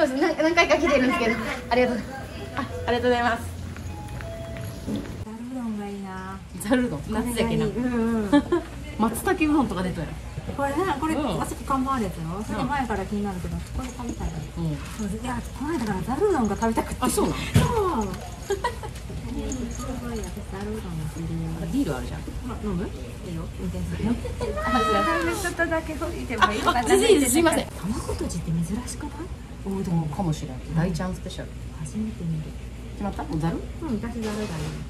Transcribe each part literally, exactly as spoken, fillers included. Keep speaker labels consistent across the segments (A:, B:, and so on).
A: そうです。何何回か来てるんですけど、ありがとう。あ、ありがとうございます。
B: ざるうどんがいいな。
A: ざるうどん、夏だけな。
B: うんうん。
A: 松茸うどんとか出たよ。
B: これね、これ、
A: うん、
B: あそこ看板あるやつよ。それ前から気になるけど、これ食べたい。うん。いや、この間からざるうどんが食べたくて。
A: あ、そうなの。
B: そう。すごい、私ざるうどんが好きで。
A: ビールあるじゃん。
B: 飲む？いいよ、運転するよ。ちょっとだけ吹いてもいいかな。
A: 全然いいです。すいません。
B: 卵とじって珍しくない？おうどん
A: かもしれない。大ちゃんスペシャル。
B: 初めて見る。
A: 決まった？もうざる？
B: うん、私ざるだよ。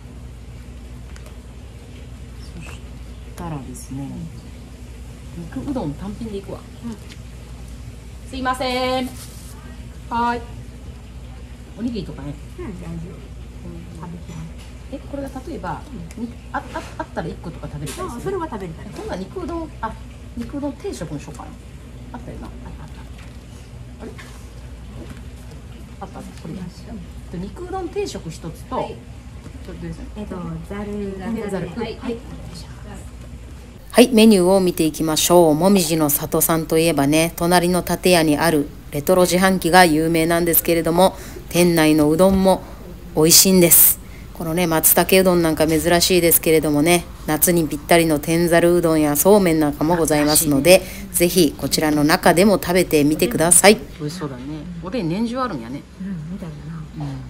A: そしたらですね。肉うどん単品でいくわ。うん、すいません。はい。おにぎりとかね。
B: うん、大丈夫。食べきます。
A: え、これが例えば、うん、あ、あ、あったら一個とか食べれたりする。
B: それは食べれたり。
A: 今度は肉うどん、あ、肉うどん定食にしようかな。あったよな。あったあった。あれ？あった。これ。と肉うどん定食一つと。はい、
B: えっと、ざる。
A: ざる。はい。はい。
C: はい、メニューを見ていきましょう。もみじの里さんといえばね、隣の建屋にあるレトロ自販機が有名なんですけれども、店内のうどんも美味しいんです。このね、松茸うどんなんか珍しいですけれどもね、夏にぴったりの天ざるうどんやそうめんなんかもございますので、ぜひこちらの中でも食べてみてください。
A: 美味しそうだね。おでん年中あるんやね。
B: うん、みたいだな。うん。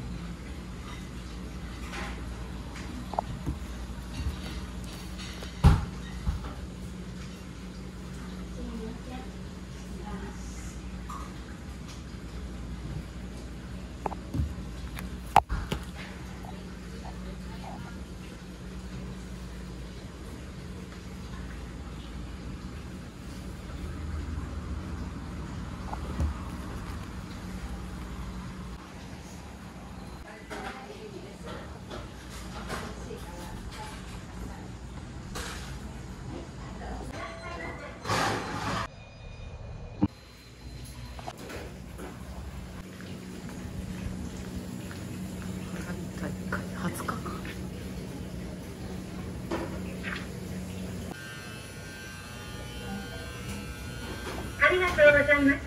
A: はつかか。
D: ありがとうございました。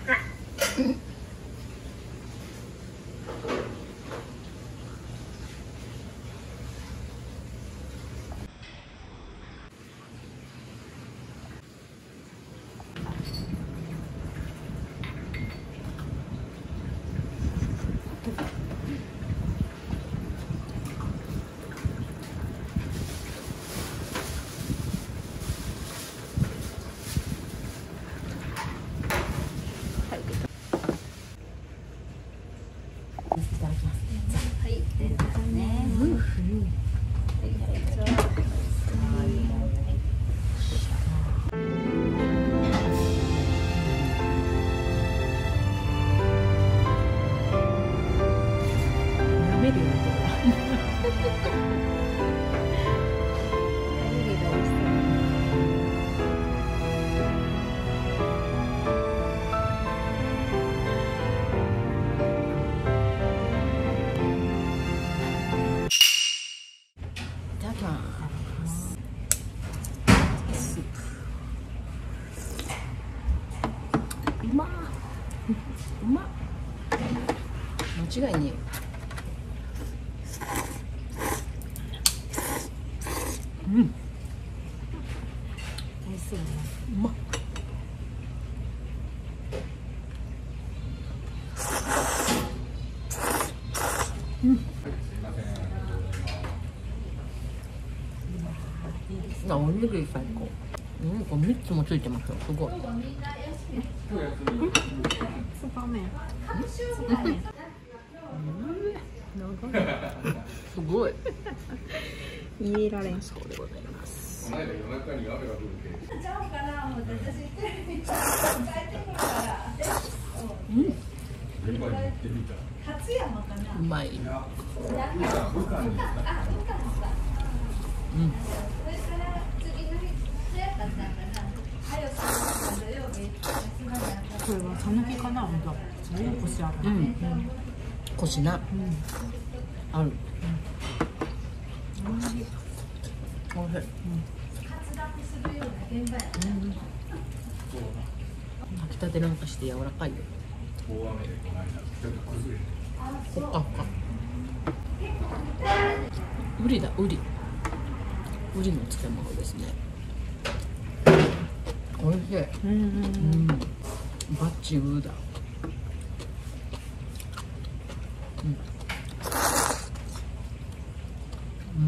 A: うまっ。うまっ。間違いねえ。うん。
B: 美味しそうね。
A: うまっ。うん。あ、おにぎり最高。うん、これみっつもついてますよ。すごい。
B: スーパー麺。スーパー麺。
A: すごい。
B: 入れられん。
A: そうでございます。
E: この間夜中に雨が降るけ。ちゃうかな、もう私テレビ帰ってくるから。うん。現場に行ってみた。勝山かな。
A: うまい。うん。
E: 武漢武漢に行った。あ、武漢ですか。
A: うん。
E: それから次の日早かったんかな。早く土曜日休まなかった。
B: これはさぬきかな、本当。すごい腰ある。
A: うん。腰な。ある。おいしい。おいしい。炊きたてなんかして柔らかいよ。
E: 大雨でこの間ちょっと崩れて。
A: ほっかほっか。ウリだ、ウリ。ウリの漬物ですね。おいしい。うんうんうん。バッチウだ。うん。うん。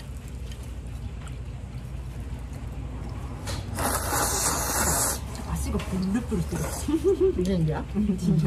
B: 足がプルプルしてる。
A: 神社。
B: 神社。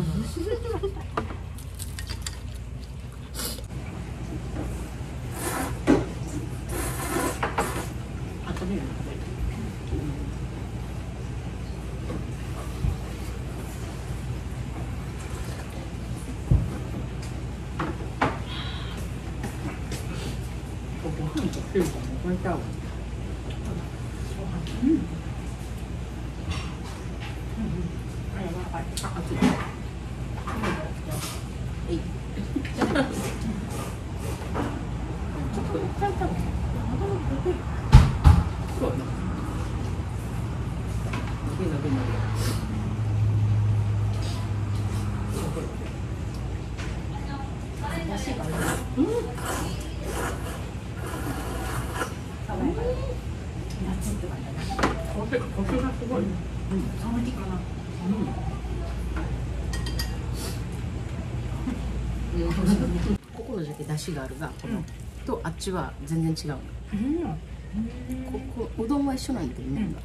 A: ここのだけ出汁があるが、この、とあっちは全然違うの。ここうどんは一緒なんだけどね。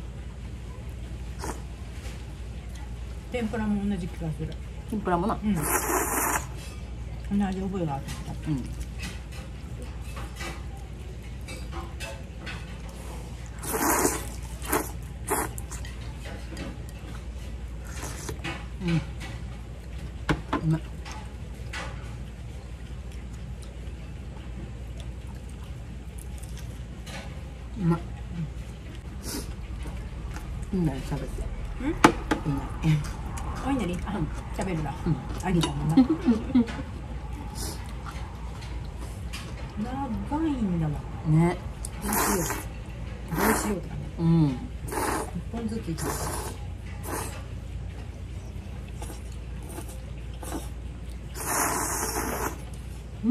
B: 天ぷらも同じ気がする。
A: 天ぷらもな。
B: うん。同じ覚えがあった。
A: うん。うん。うまい。うまい。みんなで食べて。
B: うん。
A: みんな。
B: おいなり、あ、食べるな。
A: うん。
B: ありだもんな。長いんだもん。
A: ね。
B: どうしよう。どうしようとかね。
A: うん。
B: 一本ずついく。
A: うん。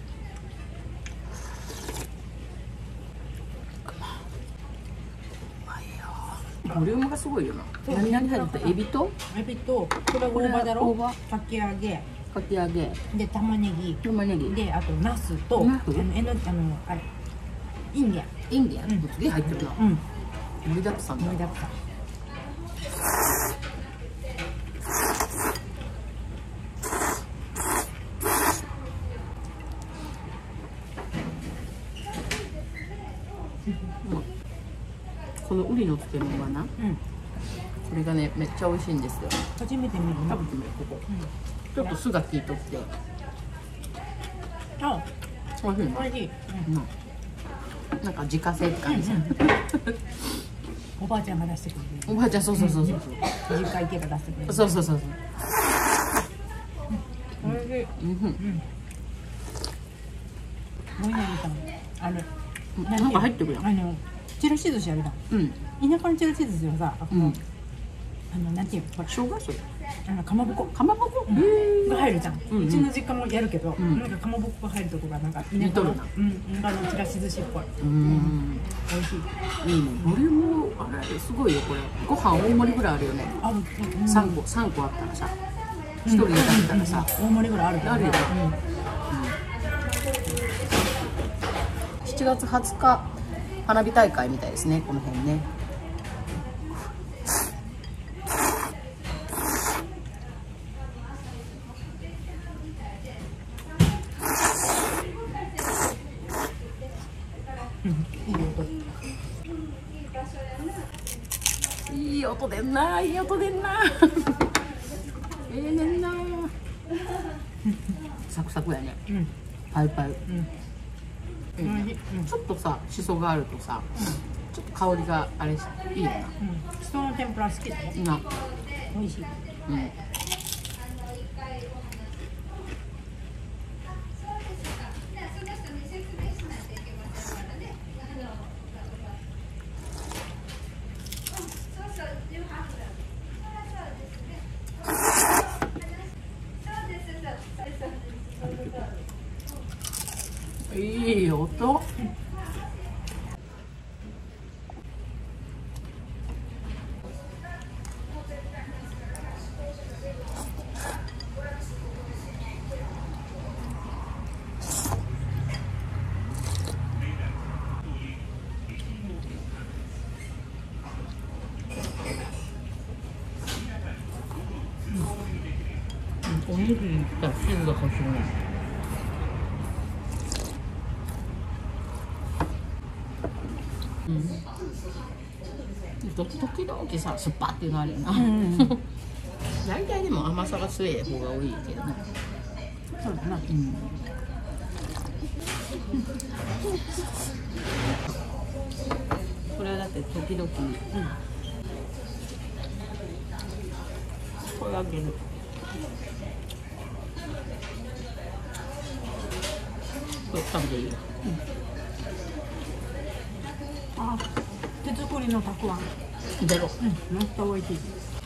A: ボリュームがすごいよな。何々入ってエビと
B: エビと、これ大葉だろ。
A: 大葉、
B: かき揚げ。
A: かき揚げ、
B: で、玉ねぎ。
A: 玉ねぎ、
B: で、あとナスと。
A: ナス
B: あの、えの、あの、あれ。インディアン。
A: インディアン、すげえ入ってるな。
B: うん。
A: 盛りだくさんだ。
B: 盛りだくさん。
A: このウリの漬物はな、
B: うん。
A: これがねめっちゃ美味しいんですよ。
B: 初めて見るな。
A: 食べてみるここ。ちょっと酢が効いとって。
B: あ、
A: 美味しいね。
B: 美味しい。
A: うん。なんか自家製って感じ。
B: おばあちゃんが出してくれる。
A: おばあちゃん、そうそうそうそう。
B: 実家行けば出してくれる。
A: そうそうそうそう。
B: 美味しい。
A: うん。
B: うん。もいなりさん、あれ。
A: なんか入ってくるやん。
B: あの、ちらし寿司あるじゃん。
A: うん。
B: 田舎のちらし寿司はさ、あの、
A: うん。
B: あの、なんていうの、これ、
A: 生姜それ。
B: あの、かまぼこ。
A: かまぼこ。
B: が入るじゃん。
A: うんうん
B: うちの実家もやるけど、
A: ん
B: なんかかまぼこが入るとこがなんか田舎の
A: 似とるな、
B: うん、田舎のちらし寿司っぽい。
A: うん。
B: 美味しい。
A: いいね。ボリュームあれすごいよこれ。ご飯大盛りぐらいあるよね。
B: ある、うん、
A: 三個三個あったらさ、一人で食べたらさ、
B: 大盛りぐらいあるから
A: あるよね。しちがつはつか花火大会みたいですね、この辺ね。
B: うん、いい音。
A: いい音でんな、いい音でんな。ええねんな。サクサクやね。
B: うん、
A: パイパイ。
B: うん、
A: うん、ちょっとさ、しそがあるとさ、ちょっと香りがあれいいな。
B: うん、しその天ぷら好きだね。
A: な、
B: 美味しい。
A: うん。 いい音。おにぎりにしたら汁が欲しいね。うん。時々さ、酸っぱっていうのあるよな。大体でも甘さが強い方が多いけどね。そうだな。うん。これはだって時々。うん。これあげる。これ食べていい？うん。
B: あ、手作りのたくあん。
A: ゼロ。
B: うん、めっちゃ美味しい。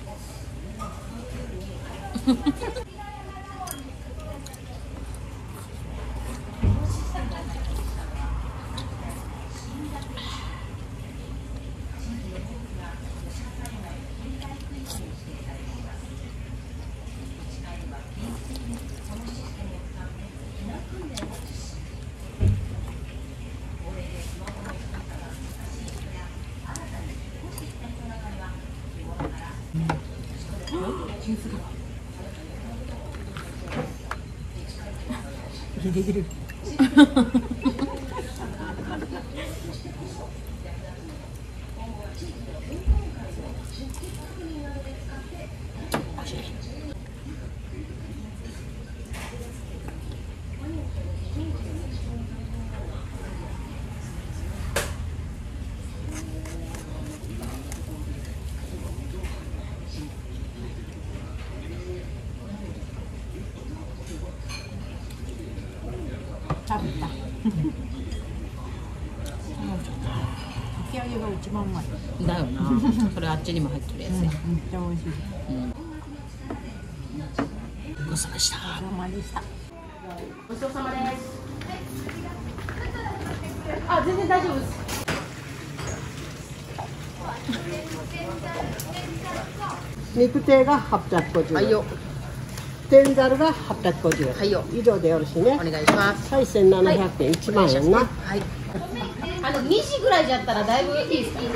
B: ギリギリ。食べた。かき揚げが一番うまい。
A: だよな。それあっちにも入ってるやつや。
B: めっちゃ美味しい。
A: ごちそうさまでした。
B: ごちそうさまでした。
A: ごちそうさまです。あ、全然大丈夫です。
F: 肉亭がはっぴゃくごじゅうえん。
A: はいよ。
F: 天ざるがはっぴゃくごじゅうえん。
A: はいよ。
F: 以上でよろしいね。
A: お願いします。
F: はい、せんななひゃくえん、いちまんえんな。
A: はい。あのにじぐらいじゃったらだいぶいいですか。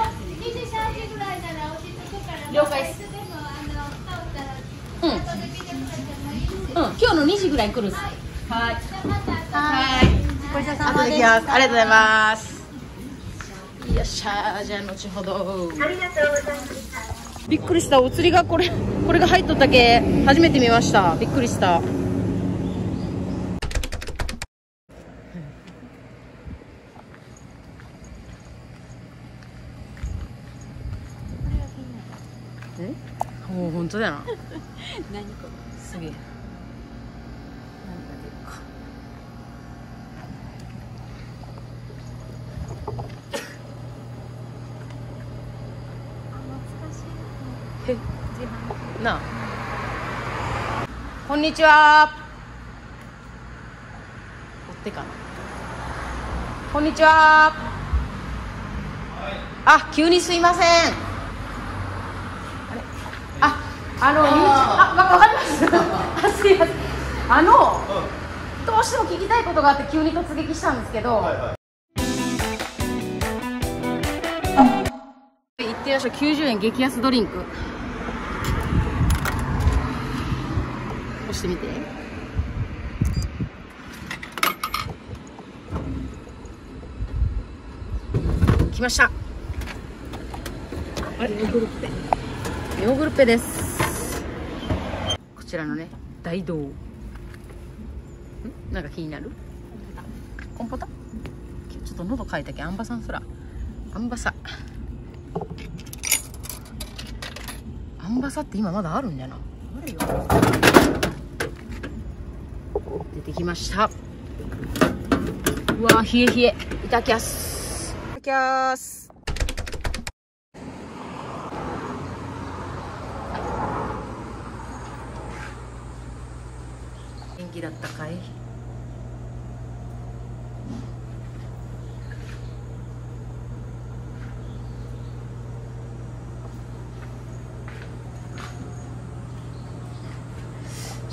A: 了解です。うん。うん。今日のにじぐらいに来るっす。はい。はい。
B: ごちそうさ
A: 後
B: までした。
A: で来ます。ありがとうございます。よっしゃー、じゃあ後ほど。
D: ありがとうございました。
A: びっくりした。お釣りがこれこれが入っとったけ初めて見ました。びっくりした。え？おお、本当だな。
B: 何これ。
A: すげえ。何が出るか。え、なあ。こんにちは。追ってかな。こんにちは。あ、急にすいません。あれ、あ、あの、あ、わかります。あ、すいません。あの、どうしても聞きたいことがあって急に突撃したんですけど。はいはい、行ってらっしゃい。きゅうじゅうえん激安ドリンク。押してみて。来ました。あれ、ヨーグルペ。ヨーグルペです。こちらのね、大道。ん、なんか気になる？コンポタ？ちょっと喉かいたけ、アンバさんすら。アンバサ。アンバサって今まだあるんだよな。あるよ。出てきました。うわー、冷え冷え。いただきます。いただきます。元気だったかい？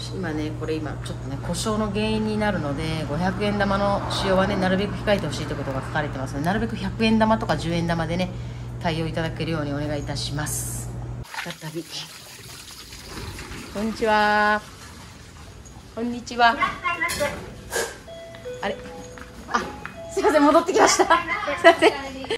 C: 今ねこれ今ちょっとね故障の原因になるのでごひゃくえん玉の使用はねなるべく控えてほしいということが書かれてますので、なるべくひゃくえん玉とかじゅうえん玉でね対応いただけるようにお願いいたします。再びこんにちは。こんにちは。あれ、あ、すいません、戻ってきました。すいません。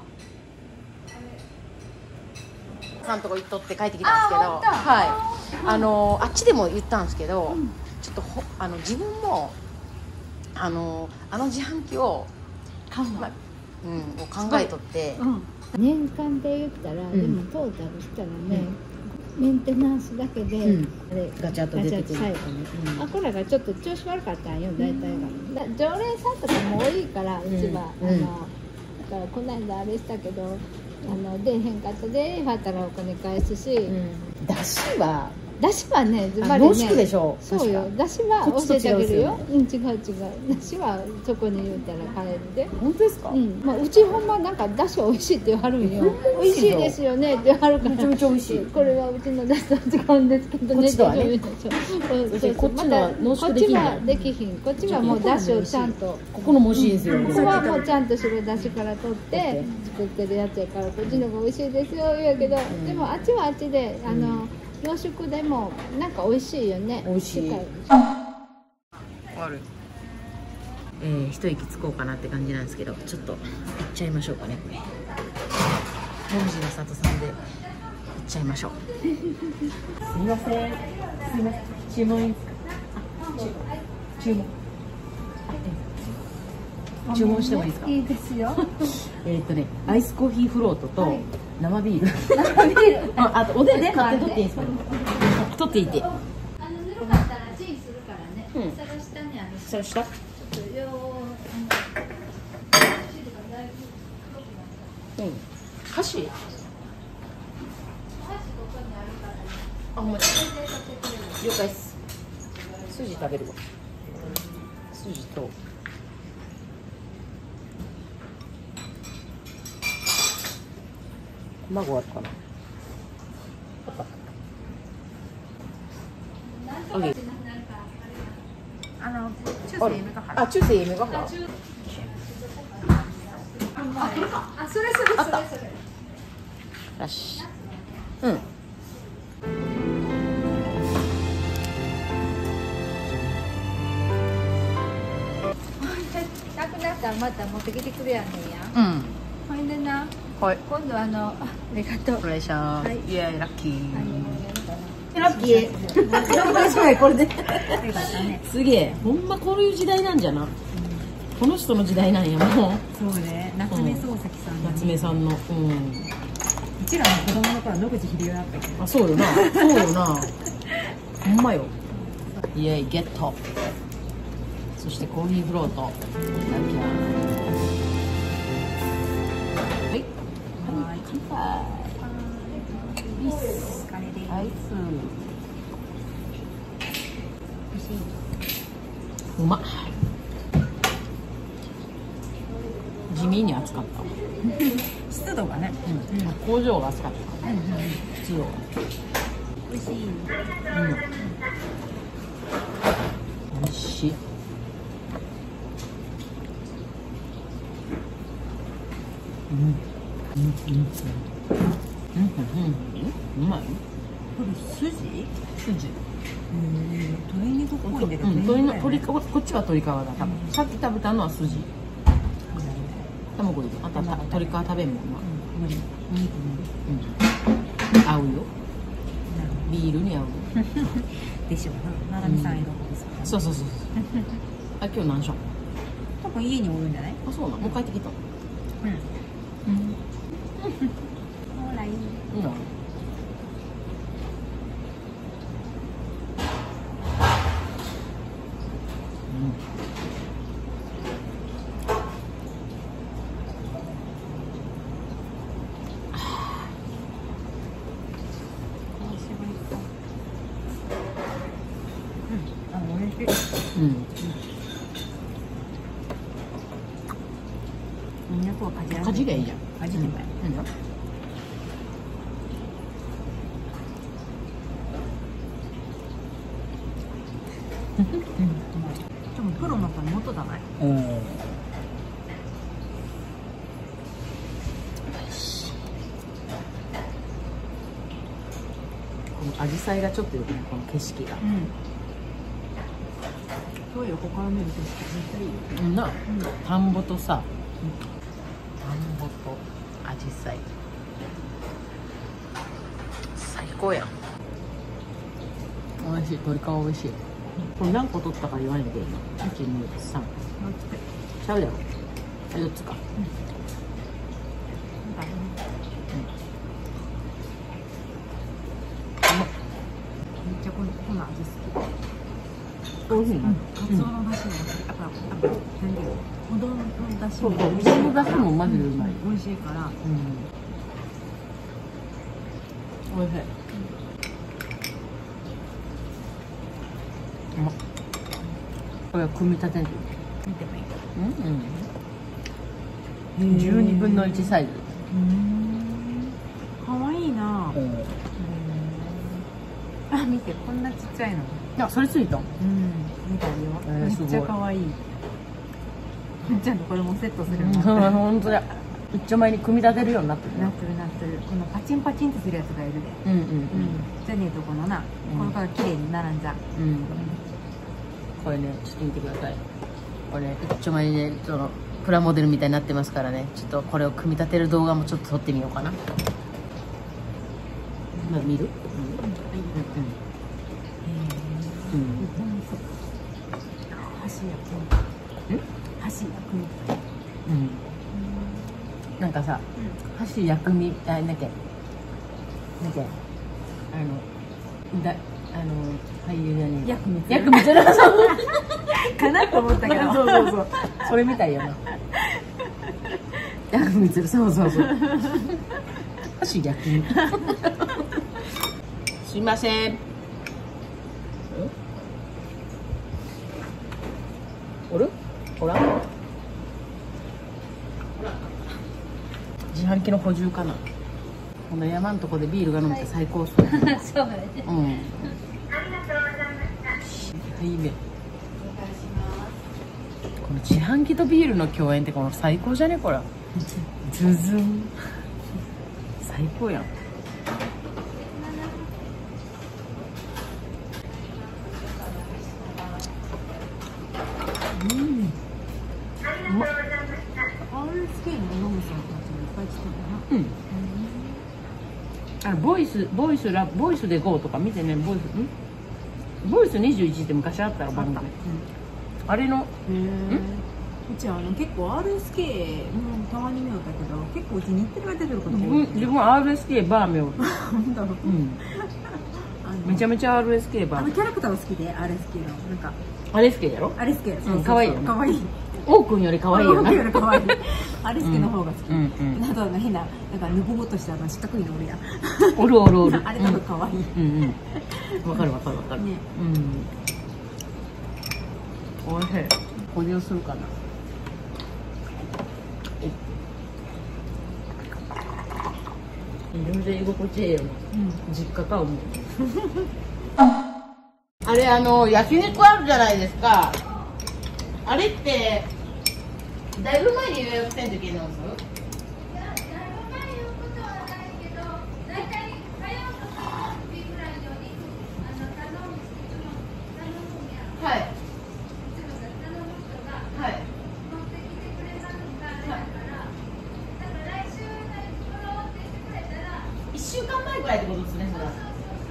C: さんとこ行っとって帰ってきたんですけど、はい、あのあっちでも言ったんですけど、うん、ちょっとほあの自分もあのあの自販機を買うの、まあ、うん、を考えとって、
B: うん、年間で言ったら、うん、でもトータルしたらね、うん、メンテナンスだけで、うん、あれ
C: ガチャッと出てくる、
B: うん、あこれがちょっと調子悪かったんよ大体が、だ常連さんとかも多いからうちは、うん、あのだからこの間あれしたけどあの出へんかったではったらお金返すし、うん、
C: だしは
B: だしはねずばりね
C: 濃縮でしょ。
B: そうよ、だしは教えてあげるよ。うん、違う違う、だしはそこに言うたら買えるで。
C: 本当ですか？
B: うん、まあうちほんまなんかだし美味しいって言わはるんよ。美味しいですよねって言わはるから。
C: めちゃめちゃ美味しい。
B: これはうちのだしと違うんですけどね。
C: こっちとはね。
B: こっちは濃縮できひん。こっちはできひん。こっちはもうだしをちゃんと。
C: ここのも美味しいですよ。
B: ここはもうちゃんと白だしから取って作ってるやつやからこっちの方が美味しいですよやけど、でもあっちはあっちであの。洋食でもなんか美味しいよね。
C: 美味しい。悪い。えー、一息つこうかなって感じなんですけど、ちょっと行っちゃいましょうかね。これ。もみじの里さんで行っちゃいましょう。すみません。すみません。注文いいですか？注文。注文してもいいですか？
B: いいですよ。
C: えっとね、アイスコーヒーフロートと生ビール。生ビール。あ、あとおでんね、買って取っていいですか？取っていて。
B: あのぬるかったらチンするからね。うん。それ下にある。
C: それ下？ちょ
B: っとよ
C: ー。うん。箸？箸こ
B: こにあるからね。
C: あ、ほんまに。了解です。筋食べるわ。筋と。卵あるかな。あの中世夢があ、中世夢があ、
B: それそれそれそれ。
C: よし。うん。
B: なくなったらまた持ってきてくれやねん
C: う
B: や。
C: ん。
B: ほいでな。
C: はい。
B: 今度あのありがとう。
C: お願いします。
B: はい、
C: イエーイラッキー。
B: はい
C: ラッキー。すごいこれで。
B: よかったね。
C: すげえ。ほんまこういう時代なんじゃな。この人の時代なんやもう。
B: そうね。夏目漱石さん。
C: 夏目さんの。うん。う
B: ちらの子供の頃野口英世だったけど。
C: あ、そうよな。そうよな。ほんまよ。イエーイゲット。そしてコーヒーフロート。はい。はい。乾杯。
B: ビス。
C: アイス。うまっ。地味に暑かったわ。
B: 湿度がね。
C: うん。工場が暑かった。うんうん。湿度が。
B: 美味しい。
C: うん。美味しい。うん。うん。うん。うん。うん。うまい。
B: これ筋？
C: 筋。
B: うん。鶏肉っぽいんだけど。
C: うん。鶏の鶏皮、こっちは鶏皮だ。多分。さっき食べたのは筋。卵入れ。あんた鶏皮食べんもんな。
B: 無理。お肉無
C: 理。合うよ。ビールに合う。
B: でしょうな。ななみさんいろ
C: そうそうそう。あ、今日何食？
B: 多分家におるんじゃない？
C: あ、そうなの。もう帰ってきた。うん。うん。
B: ほらいい。
C: うん。うん。
B: みんなこうかじら
C: かじがいいじゃん。
B: かじってもらえ。
C: うん。
A: でもプロの人の元だない。
C: おお。この紫陽花がちょっとよくね、この景色が。
A: うん。そうよ、ここから見る景色絶対いいよ。
C: うんな、田んぼとさ、田んぼと紫陽花。最高やん。美味しい、鶏皮美味しい。これ何個取ったか言わないでいいの。一、二、三。ちゃうやろ。あ、四つか。
A: めっちゃこのこの味好き。
C: おいしいな。
A: カツオの出汁も好き。あと、あと、何ていうの、うどんの出汁も。
C: そうそう、うどんの出汁もマジでうまい。
A: 美味しいから。
C: うん。おいしい。うまっ。これは組み立てんと
A: 見てもいい。
C: うんうん。十二分の一サイズ。
A: うん。可愛いな。あ、見て、こんなちっちゃいの。
C: あ、それついた。
A: うん、見たよ。
C: えー
A: めっちゃ
C: すごい
A: 可愛い。ちゃんとこれもセットするように
C: うん、
A: なってる。
C: 本当だ。一丁前に組み立てるようになってるね。
A: なってるなってる。このパチンパチンってするやつがいるで。
C: うんうん
A: うん。じゃねえとこのな、
C: うん
A: これから綺麗に並んじゃう。
C: うん。うん。これね、ちょっと見てください。これね、一丁前にね、そのプラモデルみたいになってますからね。ちょっとこれを組み立てる動画もちょっと撮ってみようかな。まあ、見る？うん。うん。うん。
A: 箸やくん。箸やくん。
C: うん。なんかさ、箸薬味、あ、なんだっけ。なんだっけ。あの、だ、あの、俳優じゃねえ。
A: 薬味。
C: 薬味じゃない。そう。
A: かなと思ったけど。
C: そうそうそう。それみたいよな。薬味する、そうそうそう。箸薬味。すいません。おる？ほら。自販機の補充かな。この山のとこでビールが飲めて最高っすね。
B: そうだね。
C: うん。
D: ありがとうございました。
C: はいね。この自販機とビールの共演ってこの最高じゃねこれ。ズズン。最高やん。うん。
D: ありがとうございました。
A: アールエスケー の野口さんたちもいっぱい来てるな。
C: うん。あのボイスボイスラボイスで ゴー とか見てね。ボイスんボイスにじゅういちって昔あったら番組。あれの
A: へえ。うちあの結構 アールエスケー もたまに見よったけど、結構うち日テレが出てることが多い。
C: 自分自分は アールエスケー バーメオ。
A: 本当。
C: うん。
A: あの
C: めちゃめちゃ アールエスケー バー。
A: あのキャラクターが好きで アールエスケー のなんか
C: アールエスケー やろ？
A: アールエスケー。
C: うん可愛いよね
A: 可愛い。
C: オーくんより可愛いよな。
A: より可愛い。アールエスケー の方が好き。
C: うんうんうん
A: あとあの変ななんかぬぼぼっとしたあの四角いのおるやん。
C: おるおるおる。
A: あれ多分可愛い。
C: うんうん。わかるわかるわかる。
A: ね。
C: うん。おいしい。補充するかな。全然居心地いいよね。実家か思う。あれあの焼肉あるじゃないですか。あれってだいぶ前に予約せんといけないんですよ。はい。はい。一週間前ぐらいってことですね。それは。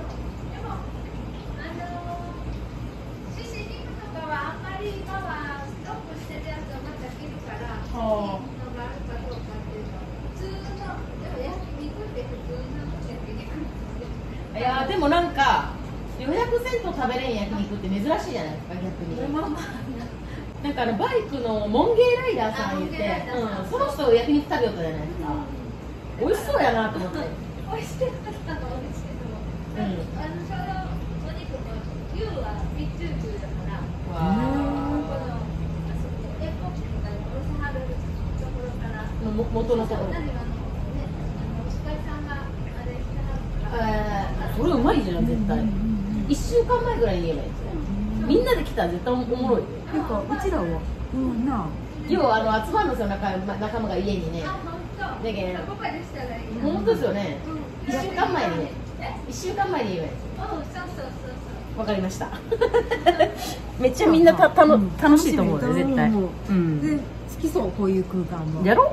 C: いやでもなんか予約せんと食べれん焼肉って珍しいじゃないですか逆に。なんかあのバイクのモンゲーライダーさん言って、うん、その人焼肉食べよったじゃないですか。美味しそうやなと思って。
B: 美味しかったの美味しいけど、
C: うん。
B: あのそのお肉の牛は密中牛だから、
C: わー
B: このあそこエコとかでおろさはるところから
C: のも元のところ。
B: 何があのねあの司会さんがあれしてはるから、
C: えー、それうまいじゃん絶対。一週間前ぐらいに言えばいいですね。 みんなで来たら絶対おもろい。
B: なんかうちらはうんな。
C: 要はあの集まるんですよ、仲仲間が家にね。だけど本当ですよね。一週間前にね。一週間前に言う。わかりました。めっちゃみんなたたの楽しいと思うね絶対。うん。
B: で好きそうこういう空間も。
C: やろ？
B: うん。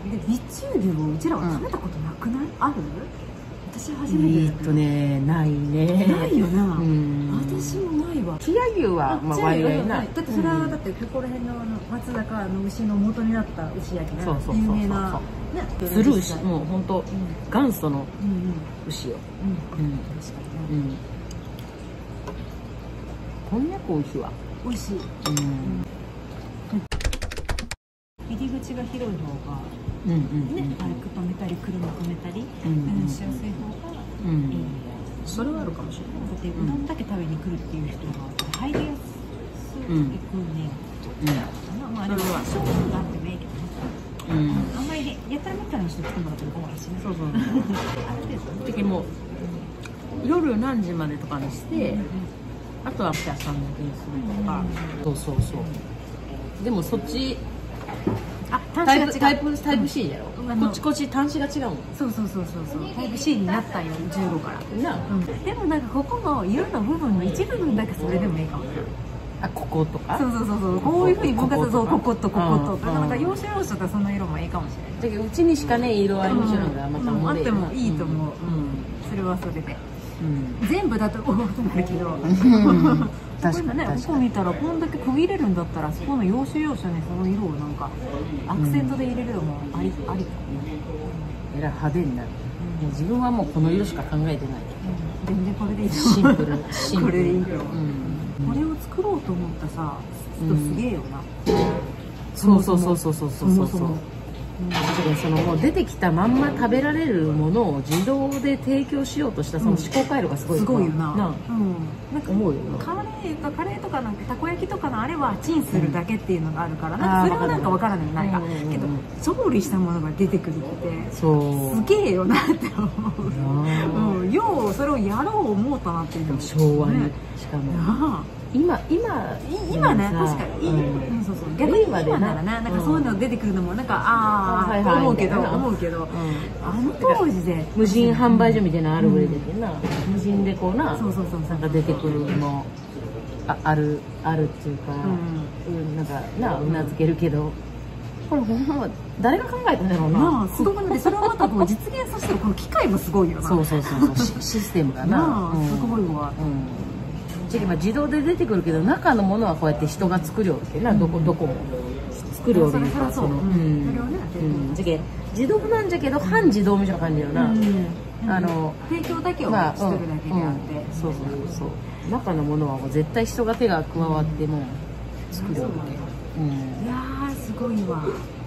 B: で備中牛をうちらは食べたことなくない？ある？私初めて。
C: えっとねないね。
B: ないよな。
C: うん。
B: 私もないわ。
C: 千屋牛はまあワイワイな。
B: だってそれはだってここら辺の松坂の牛の元になった牛焼きね。
C: そうそうそうそう。
B: 有名なね。
C: ずる牛もう本当元祖の牛よ。うん。うん。
B: 確かにね。
C: うん。こんにゃく美味しいわ。
B: 美味しい。
C: うん。
B: 入り口が広い方が
C: うんうん
B: ね、バイク止めたり車止めたり
C: うん
B: しやすい方が
C: う
B: いい。
C: ん。それはあるかもしれない。
B: だってうどんだけ食べに来るっていう人が入りやすく行くね。
C: うん。
B: まあでも多少があってもいいけどね。
C: うん。
B: あんまりやたらめったらの人来てもらっても怖いしね。
C: そうそう。
B: ある程度ね。
C: 的もう夜何時までとかにして、あとはお客さんだけにするとか。そうそうそう。でもそっち
B: あ、
C: タイプタイ
B: プ
C: プタイプ C やろ。こっちこっち端子が違うもん。
B: そうそうそうそうそう。タイプ C になったんよじゅうごから。
C: な。
B: でもなんかここの色の部分の一部分だけそれでもいいかもね。
C: あ、こことか。
B: そうそうそうそう。こういうふうに分割そうこことこことか。
C: うん
B: なんか要所要所とその色もいいかもしれない。
C: だけどうちにしかね色合いの種類がまた
B: うんあ
C: おもれ
B: ってもいいと思う。
C: うん。
B: それはそれで。
C: うん。
B: 全部だとおおとなるけど。
C: うん確かに
B: ね、ここ見たらこんだけ区切れるんだったらそこの要所要所にその色をなんかアクセントで入れるのもあり、うん、ありかもね。
C: えらい派手になる。うん、自分はもうこの色しか考えてない。
B: うん、全然これでいいと
C: シンプルシンプル。
B: これでいいよ。
C: うん。
B: これを作ろうと思ったさ人すげえよな。
C: そうそうそうそうそうそうそうそう。
B: うん
C: そのもう出てきたまんま食べられるものを自動で提供しようとしたその思考回路がすごい。
B: すごいよな。
C: な
B: うん。なんか
C: 思うよな。
B: カレーかカレーとかなんかたこ焼きとかのあれはチンするだけっていうのがあるから、なんかそれはなんかわからないないが、けど調理したものが出てくるって
C: そう
B: すげえよなって思う。うん。ようそれをやろう思ったなっていうの。
C: 昭和にしかも。
B: なあ。
C: 今今
B: 今ね確かに、うん、そうそう逆に今ならななんかそういうの出てくるのもなんかああ思うけど思うけど、あの当時で
C: 無人販売所みたいなのあるぐらいでな、無人でこうな
B: そうそうそう
C: なんか出てくるのああるあるっていうか、うんなんかなうなずけるけど、これほんま誰が考えたんだろうな。
B: すごくねそれをまたこう実現させてるこの機械もすごいよな。
C: そうそうそうそうシステムがな
B: すごいわ。
C: 自動で出てくるけど中のものはこうやって人が作るよってな、どこどこも作るよっていうか、その自動なんじゃけど半自動みたいな感じよな。あの
B: 提供だけをしてるだけであって、
C: そうそうそう中のものはもう絶対人が手が加わっても作るよって。
B: いやーすごいわ。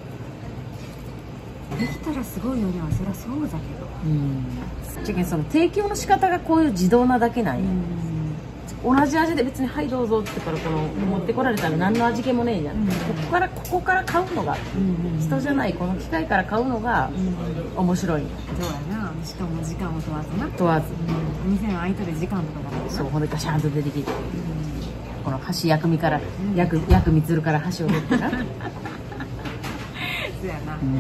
B: できたらすごいよね。そりゃそうだけど。
C: うん。じゃけんその提供の仕方がこういう自動なだけない。同じ味で別に「はいどうぞ」ってからこの持ってこられたら何の味気もねえじゃん、うん、ここからここから買うのが、うん、人じゃないこの機械から買うのが面白い、うん、
B: そうやな。しかも時間を問わずな
C: 問わず、
B: うん、お店の空いてる時間とかだから
C: そうほんでガシャンと出てきて、うん、この箸薬味から薬薬味つるから箸を取ってなそう
B: やな、
C: うん、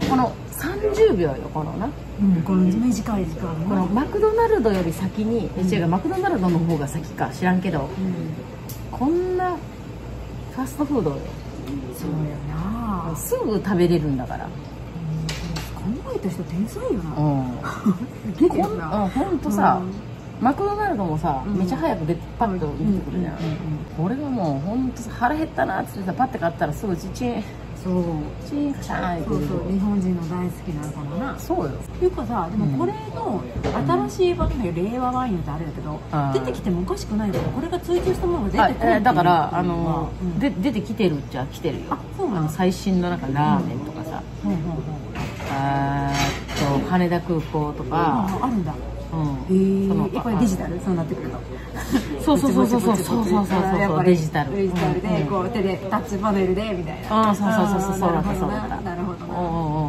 C: このさんじゅうびょうよこのな、
B: うん、この短い時間
C: このマクドナルドより先に、うん、違うマクドナルドの方が先か知らんけど、うん、こんなファストフードで
B: そうやな
C: すぐ食べれるんだから、
B: うん、考えた人天才よな、
C: うん、
B: すげえな。
C: ほんとさ、うん、マクドナルドもさ、うん、めっちゃ早くでパッと出てくるじゃん。俺がもうほんと腹減ったなってさパッて買ったらすぐチチンそうチンカシャーンって
B: そうそう日本人の大好きなこのな。
C: そうよ。
B: っていうかさでもこれの新しい版の令和ワインってあれだけど、うん、出てきてもおかしくないけどこれが追求したものが出てくるっていう。
C: だからあの、うん、で出てきてるっちゃ来てるよ。あそうなの。最新のなんかラーメンとかさ、うんうんうん、あーと羽田空港とか、
B: うん、あるんだ。うん、ええやっぱりデジタルそうなってくると
C: そうそうそうそうそうそうそうそうデジタル
B: デジタルでこう手でタッチパネルでみたいな。
C: ああそうそうそうそうそうだったそうだった。
B: なるほどな。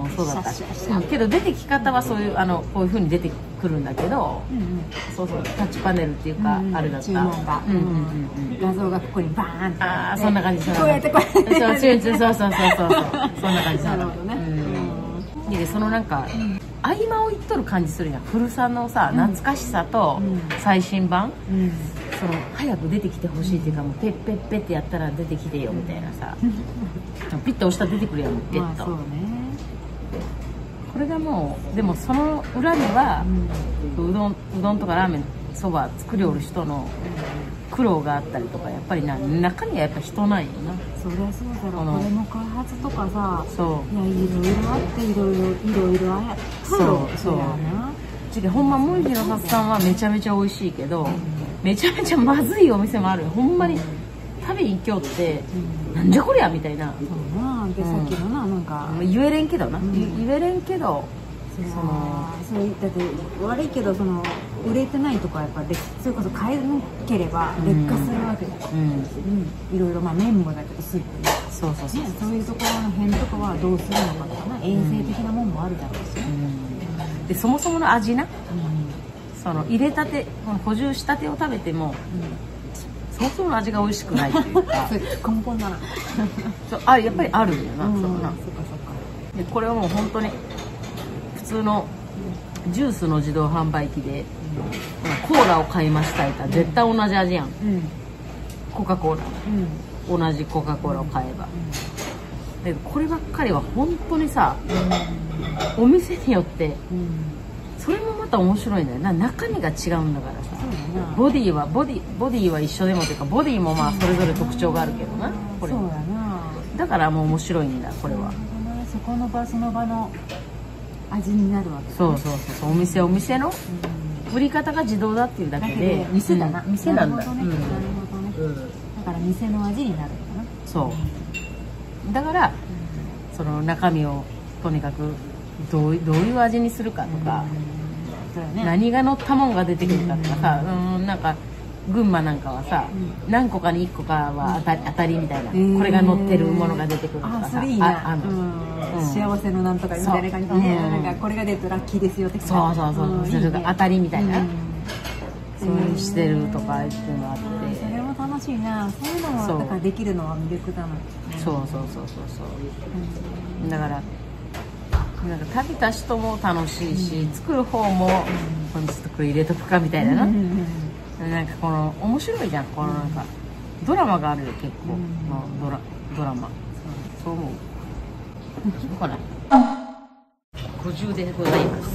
A: うん、そうだった
B: シャッシャッシャッ
A: けど出てき方はそういうあのこういう風に出てくるんだけど、
B: うんうん、
A: そうそうタッチパネルっていうか、
B: うんうん、
A: あれだった
B: 注文が、
A: うんうんうんうん、
B: 画像がここにバーンって、
A: ああそんな感じ、
B: こうやってこうやって
A: そうそうそうそうそうそうそんな感じ。
B: なるほどね、
A: うん、でそのなんか、うん、合間を言っとる感じするじゃん。古さのさ、うん、懐かしさと最新版、うん、その早く出てきてほしいっていうか、もうペッペッペッってやったら出てきてよみたいなさ、うん、ピッと押したら出てくるやんペッと、まあそうね、これがもうでもその裏には、うん、うどんうどんとかラーメンそば作りおる人の苦労があったりとか、やっぱりな中にはやっぱ人ないよな。
B: そりゃそうだろう。これも開発とかさ、
A: そう
B: いやいろいろあっていろいろいろいろあや
A: そうそうそう。ほんまもみじのさつさんはめちゃめちゃ美味しいけど、うん、めちゃめちゃまずいお店もあるよ。ほんまに食べに行きよって、うん、なんじゃこりゃみたいな。
B: そうな。で、うん、さっきのななんか
A: 言えれんけどな、うん、言えれんけど。
B: そのそうだって悪いけどその売れてないとかやっぱでそれこそ買えなければ劣化するわけだから、うんうん、いろいろまあ麺もだけどスープね、
A: そうそうそう、
B: ね、そういうところの辺とかはどうするのかとかな、衛生的なもんもあるだろうし、ね、
A: うん、でそもそもの味な、うん、その入れたて補充したてを食べても、うん、そもそもの味が美味しくないっていうか
B: 根本だな
A: そうあやっぱりあるよな、うん、そうな、
B: そっかそっか。
A: でこれはもう本当に普通のジュースの自動販売機で、うん、コーラを買いましたいたら絶対同じ味やん、うん、コカ・コーラ、うん、同じコカ・コーラを買えば、うん、でこればっかりは本当にさ、うん、お店によって、うん、それもまた面白いんだよな。中身が違うんだからさ、ボディはボディボディは一緒でもというかボディもまあそれぞれ特徴があるけどな、これ
B: そうだな。
A: だからもう面白いんだこれは。
B: そこの場その場の味になるわけ、ね、
A: そうそうそう、お店お店の売り方が自動だっていうだけで、
B: だ店だな、
A: うん、店なんだ。なるほどね、
B: うん、なるほどね、うん、だから店の味になるのかな。
A: そうだから、うん、その中身をとにかくどうどういう味にするかとか、うんね、何が乗ったもんが出てくるかとかさ、うん、うんなんか群馬なんかはさ、うん、何個かにいっこかは当たり、当たりみたいな、これが乗ってるものが出てくるとかさ、
B: あそれいいな、あの、うん、幸せのなんとかみたいな感じでね、うん、なんかこれが出るとラッキーですよって
A: そうそうそう、うん、それが当たりみたいな、うん、そういうしてるとかっていうのがあって、
B: うん、それも楽しいな。そういうのもだからできるのは魅力だな。
A: そうそうそうそうそう、うん、だからなんか食べた人も楽しいし、うん、作る方も、うん、これちょっとこれ入れとくかみたいなな、うんうんうん、なんかこの面白いじゃん、このなんか、うん、ドラマがあるよ結構、うん、のドラドラマ、そう思う。そうかな。ごじゅうでございます。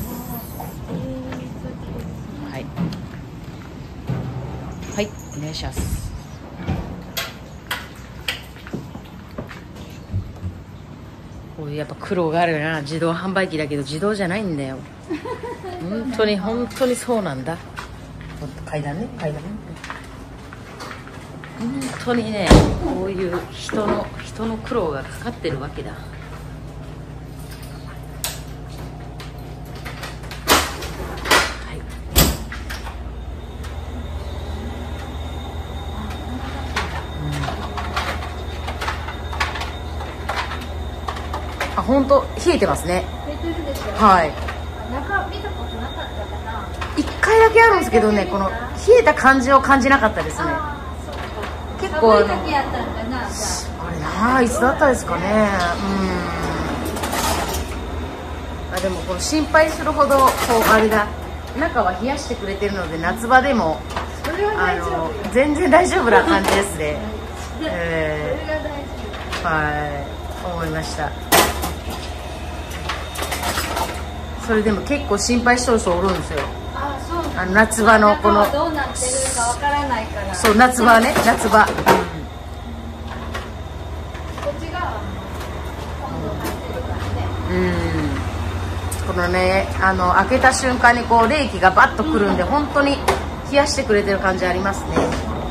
A: はいはい、お願いします。こういうやっぱ苦労があるよな。自動販売機だけど自動じゃないんだよ。本当に本当にそうなんだ。階段ね、階段ね。本当にね、こういう人の人の苦労がかかってるわけだ。あ、本当冷えてますね。
B: 冷えてるでしょ。
A: はい。
B: 中見たことなかったかな。
A: 一回だけあるんですけどね、この冷えた感じを感じなかったですね。結構あの、
B: 寒い時やったんかな、じゃあ。
A: あれなあ、いつだったですかね。うん。あ、でもこの心配するほどこうあれだ。中は冷やしてくれてるので夏場でもあの全然大丈夫な感じですね。えー、それが大事。はい、思いました。それでも結構心配してる人おるんですよ。
B: あ、そう。
A: あの夏場のこの
B: どうなってるかわからないから。
A: そう、夏場ね、夏場。うん、
B: こっち側は温度入ってるからね。
A: うん。このね、あの開けた瞬間にこう冷気がバッとくるんで、うん、本当に冷やしてくれてる感じありますね。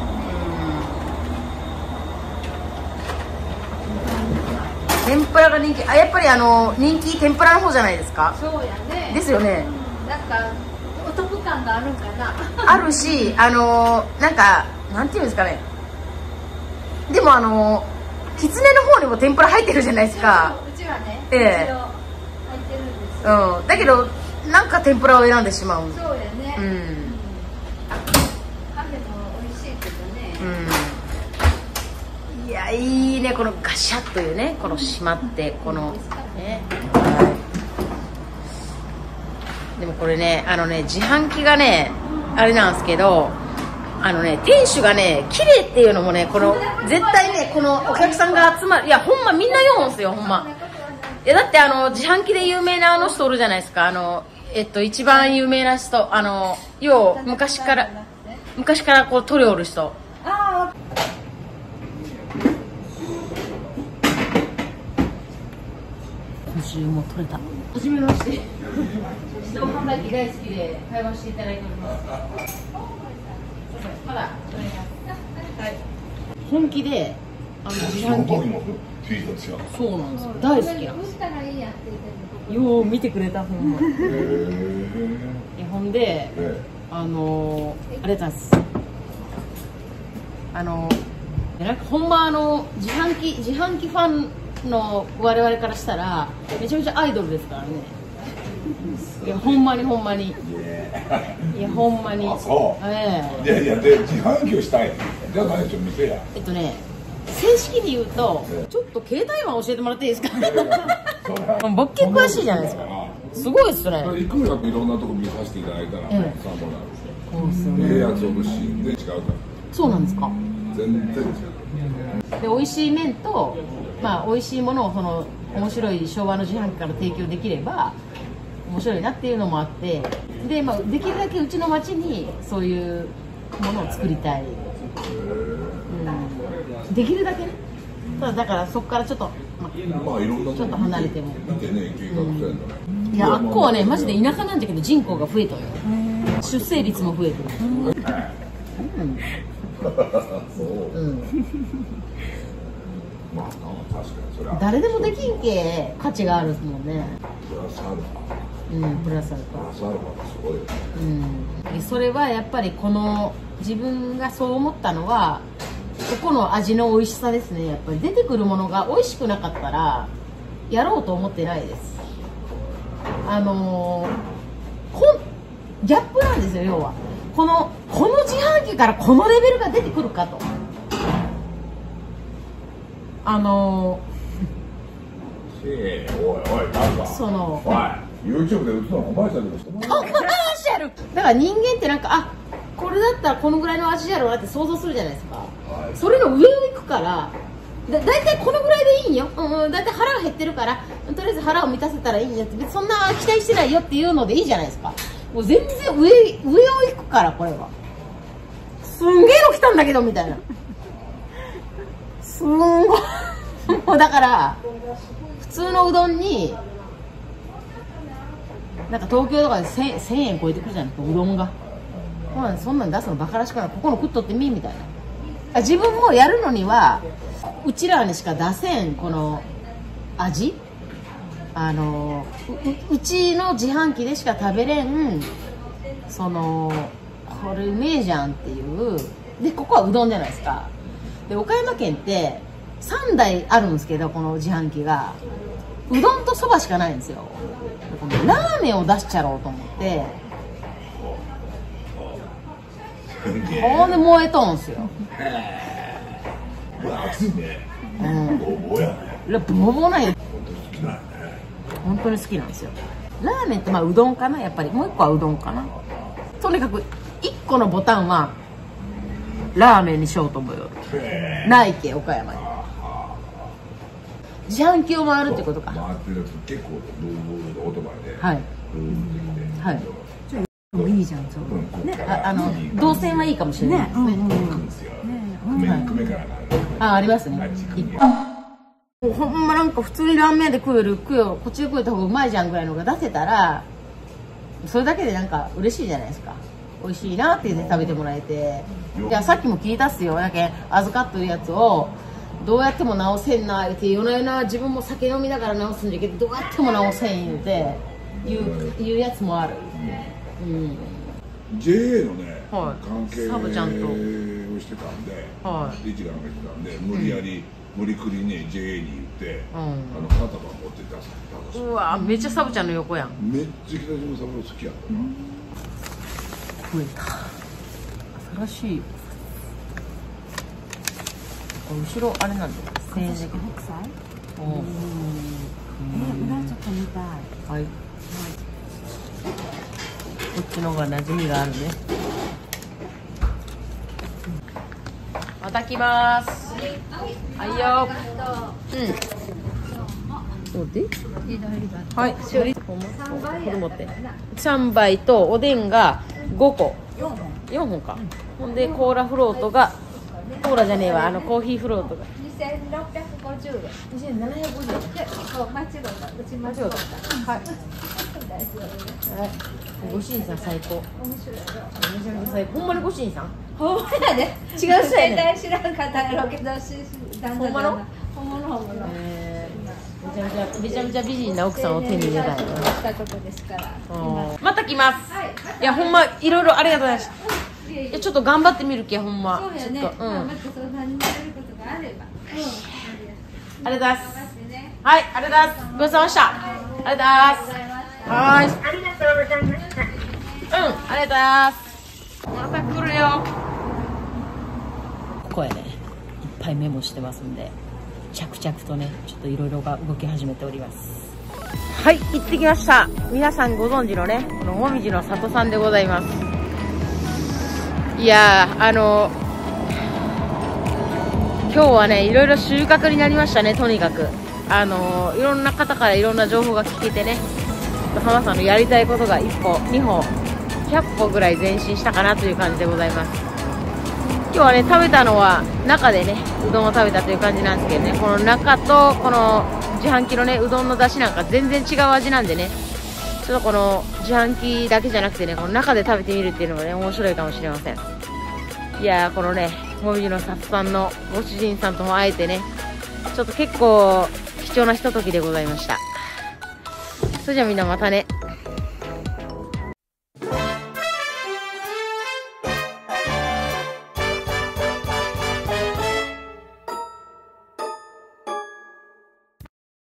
A: うん、天ぷらが人気、あ、やっぱりあの人気天ぷらの方じゃないですか。
B: そうやね。
A: ですよね。
B: うん、なんかお得感があるんかな。
A: あるし、あのなんかなんていうんですかね。でもあのきつねの方にも天ぷら入ってるじゃないですか。
B: うちはね。
A: ええ。
C: うん、だけどなんか天ぷらを選んでしまう。
B: そうやね。
C: うん、
B: カフェも美味しいけどね。
C: うん、いやいいね、このガシャッというね、この閉まってこのね、はい、でもこれね、あのね、自販機がねあれなんですけど、あのね、店主がね綺麗っていうのもね、この絶対ね、このお客さんが集まる、いやほんまみんな言うんすよ、ほんま。いやだってあの自販機で有名なあの人おるじゃないですか、あのえっと一番有名な人、あのよう昔から昔からこう取りおる人。
B: あ
C: 今週も取れた。はじめまして。自動販売機大好きで会話していただいております。まだ、はい、本気であの自販機。そうなんですよ。大好きなんです。
B: したらいいやって言って
C: よう見てくれたほんま。えほんで、あのあれだったんです。あのなんかほんまあの自販機自販機ファンの我々からしたらめちゃめちゃアイドルですからね。いやほんまにほんまに。いやほんまに。
G: あそう。
C: ええ。
G: いやいやで自販機をしたい。じゃないでしょ店や。
C: えっとね。正式に言うと、ちょっと携帯話教えてもらっていいですか。僕結構詳しいじゃないですか。すごいっすね。
G: いくらいろんなとこ見させていただいたら、参考になる。
C: そうっすよね。
G: ええやつおるし、全然違うから。
C: そうなんですか。
G: 全然違う。
C: で、美味しい麺と、まあ美味しいものをその面白い昭和の自販機から提供できれば面白いなっていうのもあって、で、まあできるだけうちの町にそういうものを作りたい。できるだけね。ただだからそこからちょっと、ま
G: まあいろんな
C: ちょっと離れても。
G: 見てね、計画してんだね。
C: いや、あっこはね、マジで田舎なんだけど人口が増えたよ。出生率も増えてる。うん。
G: そう。
C: うん。
G: まあな、確かにそれは。
C: 誰でもできんけ価値があるもんね。
G: プラスアルファ。
C: うん、プラスアルフ
G: プラスアルファがすごいよね。
C: ァ。うん。それはやっぱりこの自分がそう思ったのは。ここの味の美味しさですね。やっぱり出てくるものが美味しくなかったらやろうと思ってないです。あのー、こギャップなんですよ。要はこのこの自販機からこのレベルが出てくるかと。あの
G: ー、えー、おいおいなんか
C: その
G: おい YouTube で映すのお前さんでもしてもらう。
C: コマーシャルだから人間ってなんかあこれだったらこのぐらいの味だろうなって想像するじゃないですか。それの上を行くからだだいたいこのぐらいでいいんよ、うん、だいたい腹が減ってるからとりあえず腹を満たせたらいいんやってそんな期待してないよっていうのでいいじゃないですか。もう全然上上を行くからこれはすんげえの来たんだけどみたいなすんごいもうだから普通のうどんになんか東京とかでせんえん超えてくるじゃないですかうどんが。そんなん出すのバカらしくない。ここの食っとってみみたいな。自分もやるのにはうちらにしか出せんこの味、あの う, う, うちの自販機でしか食べれんそのこれうめえじゃんっていうでここはうどんじゃないですか。で岡山県ってさんだいあるんですけどこの自販機がうどんとそばしかないんですよ。ラーメンを出しちゃろうと思ってほんで燃えとんすよ。
G: 熱いね。
C: うん。
G: ボーボーやね。
C: ボーボーなんよ。
G: 好きなんやね。
C: 本当に好きなんですよ。ラーメンってまあうどんかなやっぱりもう一個はうどんかな。とにかく一個のボタンはラーメンにしようと思うよ。ないけ岡山に。自販機を回るってことか。
G: 回ってるやつ結構ブーブーでオートバイで。
C: はい。
G: ブーってきて。
C: はい。
E: もいいじゃんそう、
C: ね、あ, あの動線はいいかもしれないですね。
G: 行くんですよ。久米から
C: あありますね。ほんまなんか普通にラーメンで食える食よこっちで食えた方がうまいじゃんぐらいのが出せたらそれだけでなんか嬉しいじゃないですか。美味しいなって言って食べてもらえていやさっきも聞いたっすよ。だけ預かってるやつをどうやっても直せんなって夜な夜な自分も酒飲みながら直すんじゃけどどうやっても直せん言うて言う言うやつもある。うん、
G: ジェーエー のね、
C: はい、
G: 関係
C: サブちゃんと
G: をしてたんで、
C: はい、
G: リチがなんかしてたんで無理やり無理くりね ジェーエー に言って、
C: うん、
G: あの花束持って出す出す
C: うわめっちゃサブちゃんの横やん。
G: めっちゃ北島三郎好きやったな、
C: 増えた。新しい。後ろあれなんだよ。成績北斎。おお。え、裏ちょっと見たい。はい。こっちの方が馴染みがあるね。また来ます。はいよ。うん。どうで？はい。これ持って。三杯とおでんが五個。四本か。ほんでコーラフロートがコーラじゃねえわ、あのコーヒーフロートが
B: にせんろっぴゃくごじゅうえん。
C: にせんななひゃくごじゅうえん。
B: そう間違えた。うち間違えた。
C: はい。
B: 大丈夫。
C: はい。ご主人さん最高。
B: 面白いやろ。
C: めちゃめちゃ最高。ほんまにご主人さん？
B: ほんまやで。
C: 違う人やねん。
B: 絶対知らんかったやろうけど、しだんだん
C: ほんまの？
B: 本物本物。
C: えー、めちゃめちゃめちゃめちゃ美人な奥さんを手に入れたい。
B: したことですから。
C: また来ます。いやほんまいろいろありがとうございます。いやちょっと頑張ってみるけほんま。
B: そうやね。
C: ちょっとうん。
B: またそんなになれることがあれば。
C: ありがとうございます。はい、ありがとうございます。ごちそうさまでした。ありがとうございます。はい。
D: ありがとうございました。
C: うん、ありがとうございます。また来るよ。ここやね。いっぱいメモしてますんで、着々とね、ちょっといろいろが動き始めております。はい、行ってきました。皆さんご存知のね、このもみじの里さんでございます。いやー、あのー。今日はねいろいろ収穫になりましたね。とにかくあのー、いろんな方からいろんな情報が聞けてね、浜さんのやりたいことがいっぽにほひゃっぽぐらい前進したかなという感じでございます。今日はね食べたのは中でねうどんを食べたという感じなんですけどね、この中とこの自販機のねうどんの出汁なんか全然違う味なんでね、ちょっとこの自販機だけじゃなくてねこの中で食べてみるっていうのもね面白いかもしれません。いやーこのねもみじの里さんのご主人さんとも会えてね、ちょっと結構貴重なひとときでございました。それじゃあみんなまたね。